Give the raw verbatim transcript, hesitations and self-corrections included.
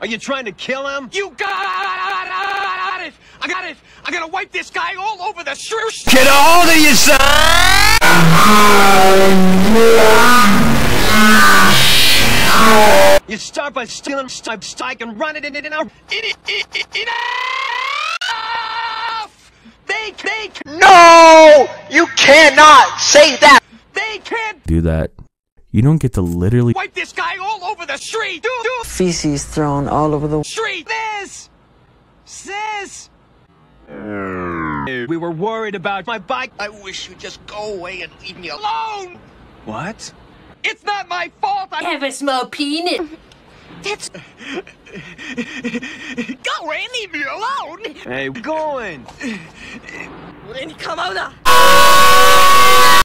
Are you trying to kill him? You got it! I got it! I gotta wipe this guy all over the street! Get a hold of yourself! You start by stealing stuff, stike, and run it in it in our. Enough! They they No! You cannot say that! They can't do that. You don't get to literally wipe this guy all over the street! Do, do. Feces thrown all over the Street! This! Sis! We were worried about my bike. I wish you'd just go away and leave me Alone! What? It's not my fault! I have a small penis. That's... Go away and leave me alone! Hey, going! 俺に構うな